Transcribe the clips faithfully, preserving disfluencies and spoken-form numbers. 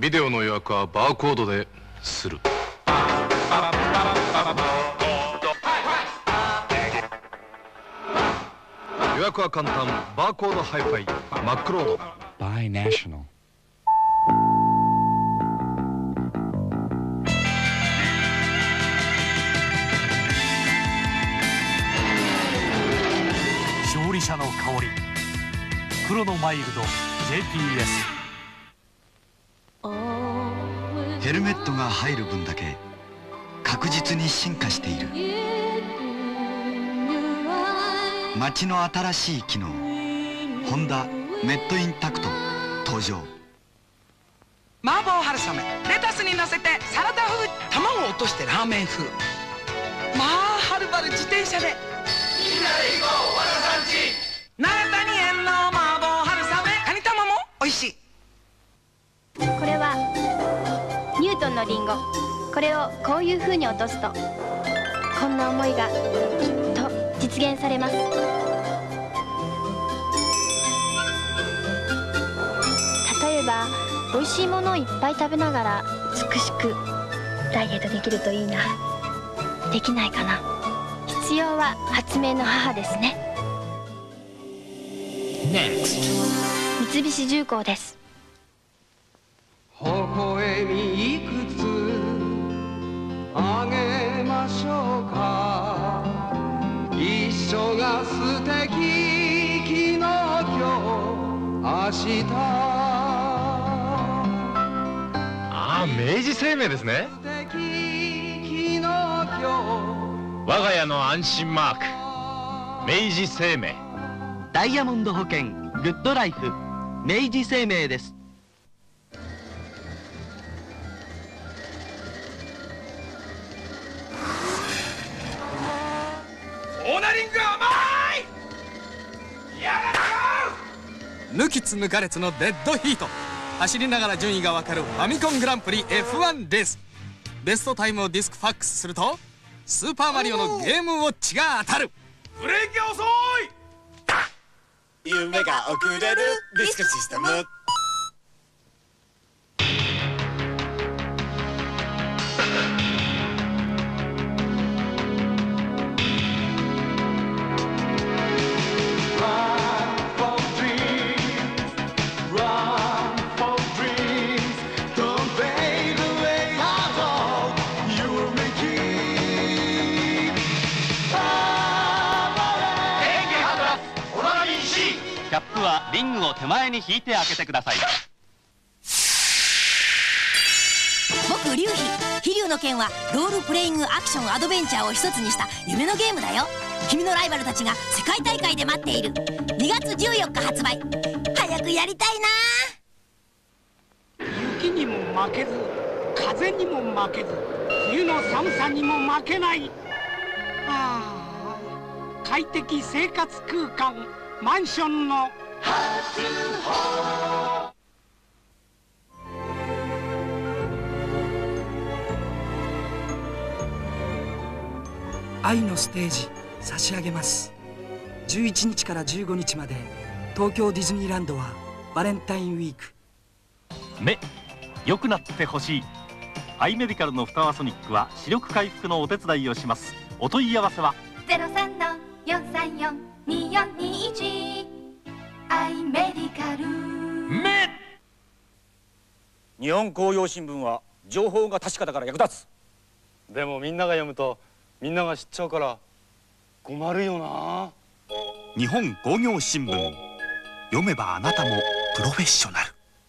ビデオの予約はバーコードでする。予約は簡単。バーコードハイファイマックロード。 Buy National。 勝利者の香り、黒のマイルド ジェイピーエス。 ヘルメットが入る分だけ確実に進化している。街の新しい機能、ホンダメットインタクト登場。 麻婆春雨レタスにのせてサラダ風、卵を落としてラーメン風。まあはるばる自転車でみんなで行こう和田さんち。永谷園の麻婆春雨、カニ玉も美味しい。 これはニュートンのリンゴ。これをこういう風に落とすと、こんな思いがきっと実現されます。例えば美味しいものをいっぱい食べながら美しくダイエットできるといいな。できないかな。必要は発明の母ですね。 NEXT 三菱重工です。 微笑みいくつあげましょうか。一緒が素敵、昨日今日明日。 ああ、明治生命ですね。 素敵昨日今日。 我が家の安心マーク、明治生命。 ダイヤモンド保険グッドライフ、明治生命です。 オーナリング甘い。やら抜きつ抜かれつのデッドヒート。走りながら順位がわかるファミコングランプリ エフワン レース。ベストタイムをディスクファックスするとスーパーマリオのゲームウォッチが当たる。 ブレーキが遅い。 夢が送れるディスクシステム。 キャップはリングを手前に引いて開けてください。 僕リュウヒ、飛龍の剣はロールプレイングアクションアドベンチャーを一つにした夢のゲームだよ。君のライバルたちが世界大会で待っている。にがつじゅうよっか発売。早くやりたいな。 雪にも負けず風にも負けず冬の寒さにも負けない。ああ、快適生活空間マンションの初ホ。 愛のステージ差し上げます。じゅういちにちからじゅうごにちまで東京ディズニーランドはバレンタインウィーク。 目良くなってほしい。アイメディカルのフタワソニックは視力回復のお手伝いをします。お問い合わせはゼロさんのよんさんよんによんにいち。アイメディカル。 目。 日本工業新聞は情報が確かだから役立つ。 でもみんなが読むとみんなが知っちゃうから困るよな。 日本工業新聞、読めばあなたもプロフェッショナル。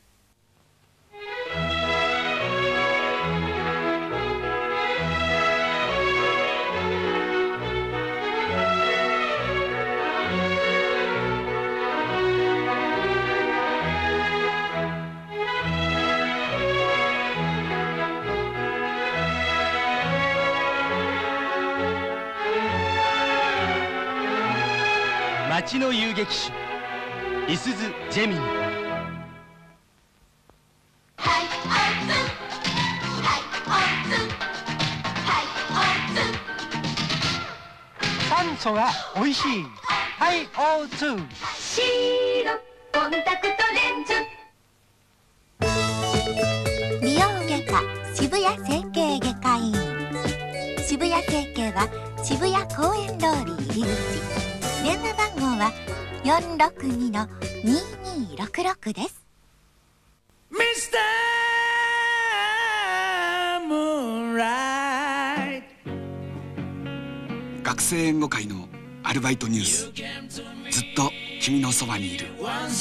街の遊撃手、いすゞジェミニ。 はいオープン、はいオープン、はいオープン。 酸素が美味しい。はい オーツー。 白コンタクトレンズ。 渋谷整形外科医院。渋谷整形は渋谷公園通り入り口。電話番号は よんろくにのにーにーろくろく です。 ミスタームーンライト。 学生援護会のアルバイトニュース。ずっと君のそばにいる。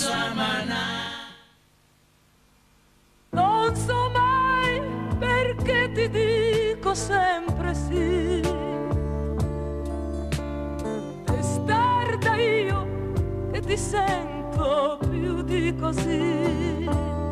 Non so mai perché ti dico sempre sì. Testarda io che ti sento più di così.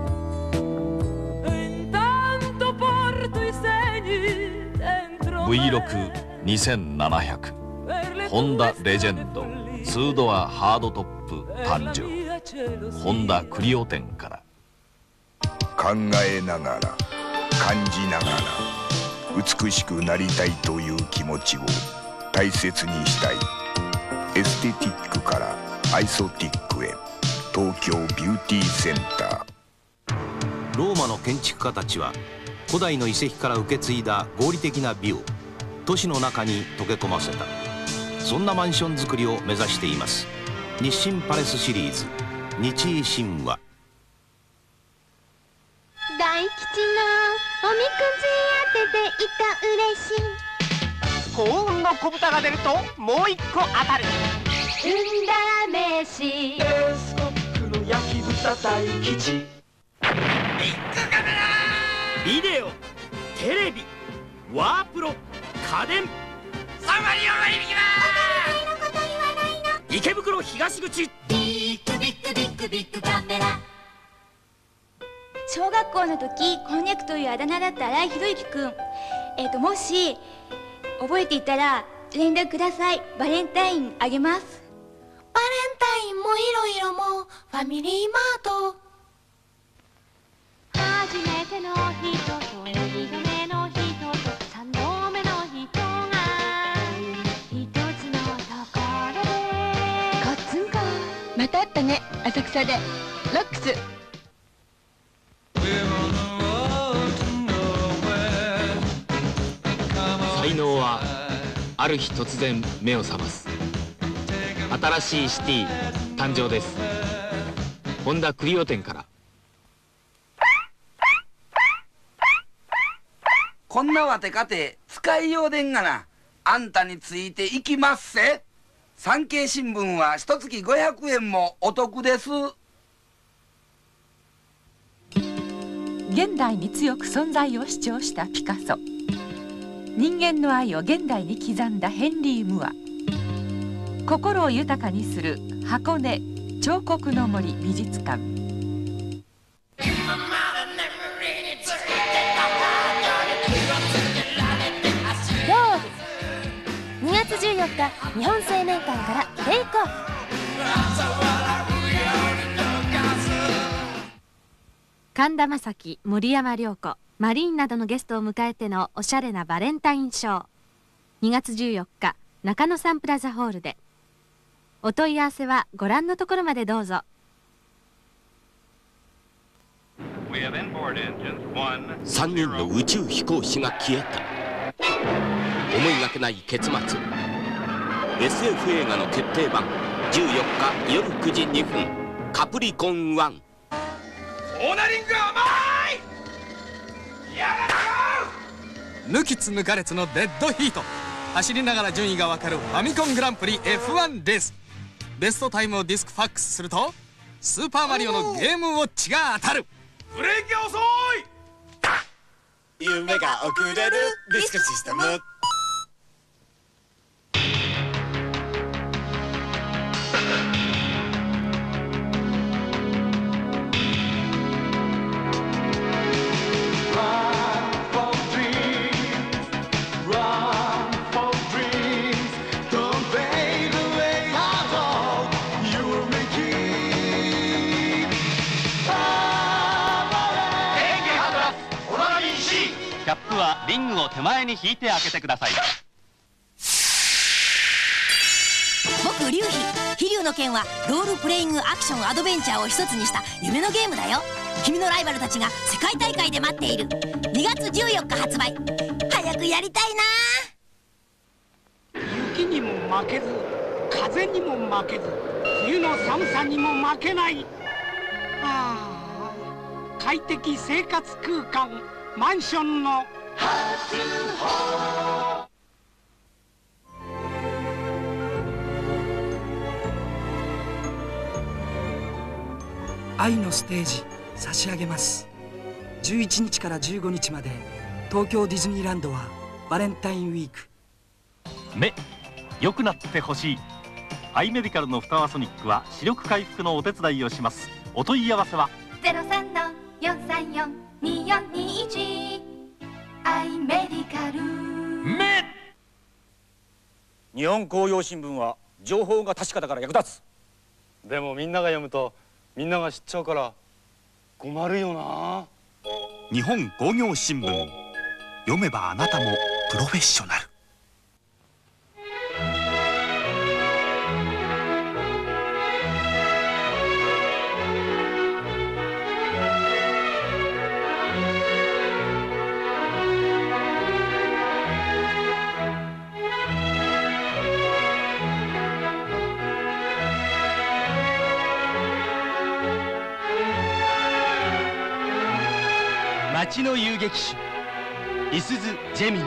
E intanto porto i segni dentro ブイろく me. にせんななひゃく ホンダレジェンドツードアハードトップ誕生。ホンダクリオ店から。 考えながら感じながら美しくなりたいという気持ちを大切にしたい。エステティックからアイソティックへ、東京ビューティーセンター。 ローマの建築家たちは古代の遺跡から受け継いだ合理的な美を都市の中に溶け込ませた。そんなマンション作りを目指しています。日清パレスシリーズ日井神話。 大吉のおみくじ当てていた嬉しい。 幸運の小豚が出るともう一個当たる。 運試しエースコックの焼き豚大吉。ビッグカメラ、 ビデオ、テレビ、ワープロ、家電、 さんわりよんわり引きだ。 池袋東口。 ビッグビッグビッグビッグカメラ。 小学校の時こんにゃくというあだ名だった新井宏之くん。えっともし覚えていたら連絡ください。バレンタインあげます。 バレンタインもいろいろもファミリーマート。 初めての人とにどめの人と三度目の人が一つのところでコツンコ。また会ったね、浅草で。ロックス。 才能はある日突然目を覚ます。新しいシティ誕生です。ホンダクリオ店から。 こんなわてかて使いようでんがな。あんたについていきますせ。産経新聞は一月ごひゃくえんもお得です。 現代に強く存在を主張したピカソ。人間の愛を現代に刻んだヘンリー・ムア。心を豊かにする箱根彫刻の森美術館。 にがつじゅうよっか、日本生命館からテイクオフ。神田正輝、森山良子、マリーンなどのゲストを迎えてのおしゃれなバレンタインショー。にがつじゅうよっか、中野サンプラザホールで。お問い合わせはご覧のところまでどうぞ。 さんにんの宇宙飛行士が消えた。思いがけない結末。 エスエフ 映画の決定版じゅうよっか夜くじにふんカプリコンワン。 オーナリング甘い。やら抜きつ抜かれつのデッドヒート。走りながら順位がわかるファミコングランプリ エフワン レース。ベストタイムをディスクファックスするとスーパーマリオのゲームウォッチが当たる。 ブレーキ遅い。夢が送れるディスクシステム。 キャップはリングを手前に引いて開けてください。 僕リュウヒ飛龍の剣はロールプレイングアクションアドベンチャーを一つにした夢のゲームだよ。君のライバルたちが世界大会で待っている。ににがつじゅうよっか発売。早くやりたいな。 雪にも負けず風にも負けず冬の寒さにも負けない。ああ、快適生活空間マンションの初歩。愛のステージ差し上げます。じゅういちにちからじゅうごにちまで東京ディズニーランドはバレンタインウィーク。 目良くなってほしい。アイメディカルのフタワソニックは視力回復のお手伝いをします。お問い合わせはゼロさんのよんさんよんによんにいち。アイメディカル。 目日本工業新聞は情報が確かだから役立つ。 でもみんなが読むとみんなが知っちゃうから困るよな。 日本工業新聞、読めばあなたもプロフェッショナル。 街の遊撃手いすゞジェミニ。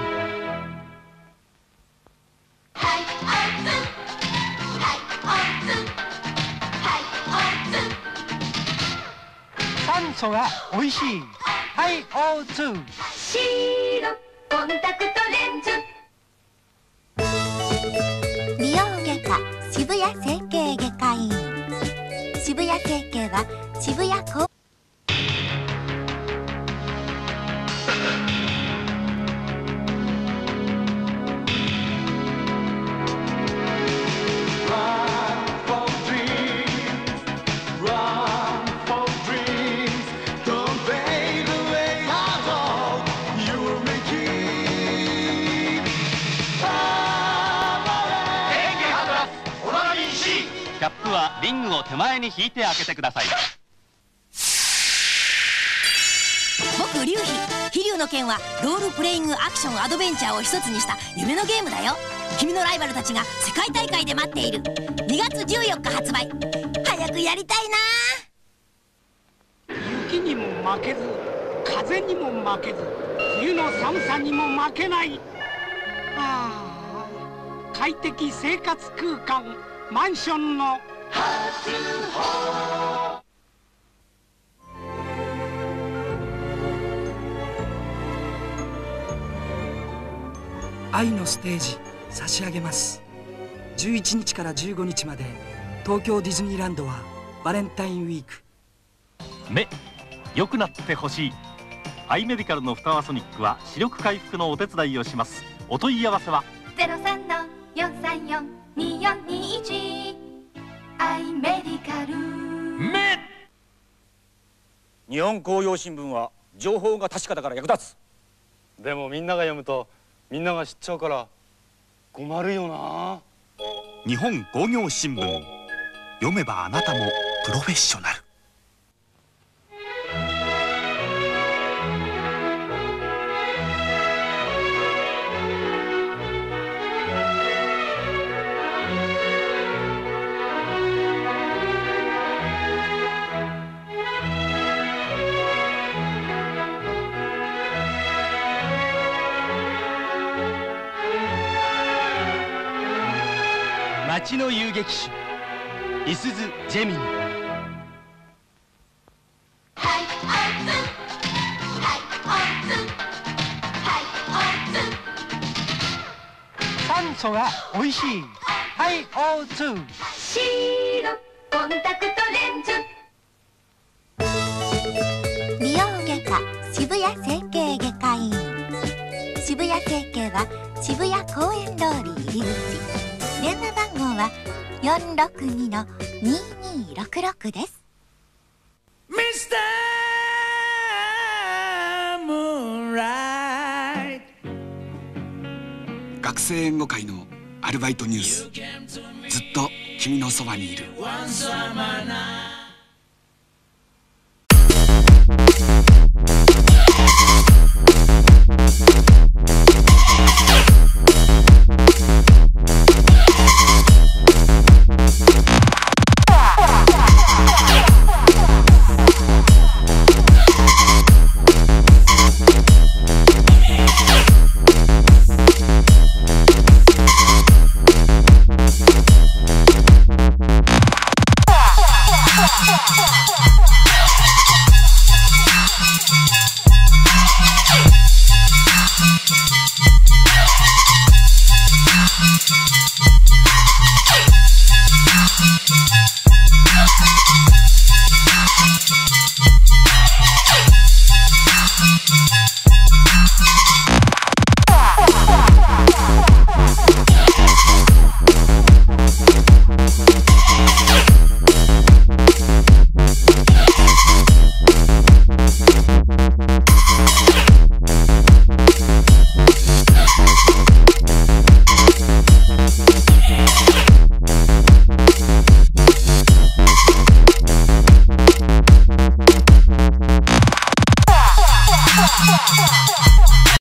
酸素がおいしい。はい、オーツー。 白コンタクトレンズ。 美容外科渋谷整形外科医院。渋谷整形は渋谷高キャップはリングを手前に引いて開けてください。 僕リュウヒ飛龍の剣はロールプレイングアクションアドベンチャーを一つにした夢のゲームだよ。君のライバルたちが世界大会で待っている。にがつじゅうよっか発売。早くやりたいな。 雪にも負けず風にも負けず冬の寒さにも負けない。ああ、快適生活空間マンションの初歩。愛のステージ差し上げます。じゅういちにちからじゅうごにちまで東京ディズニーランドはバレンタインウィーク。 目良くなってほしい。アイメディカルのフタワソニックは視力回復のお手伝いをします。お問い合わせはゼロさんのよんさんよんによんにいち。アイメディカル。 目日本工業新聞は情報が確かだから役立つ。 でもみんなが読むとみんなが知っちゃうから困るよな。 日本工業新聞、読めばあなたもプロフェッショナル。 街の遊撃手いすゞジェミニ。酸素がおいしい。はい、オーツー。 白コンタクトレンズ。 美容外科渋谷整形外科医院。渋谷整形は渋谷公園通り入り口。電話番号はよんろくにのににろくろくです。 ミスタームーンライト。 学生援護会のアルバイトニュース。ずっと君のそばにいる。